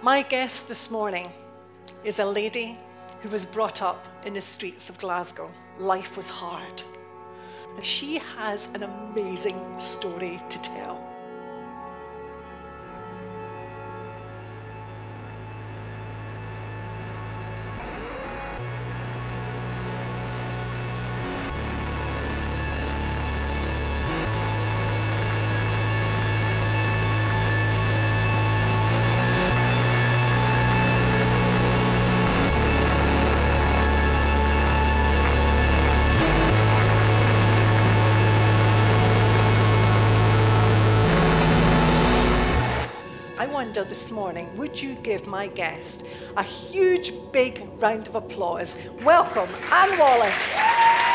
My guest this morning is a lady who was brought up in the streets of Glasgow. Life was hard. And she has an amazing story to tell. I wonder this morning, would you give my guest a huge, big round of applause? Welcome, Anne Wallace.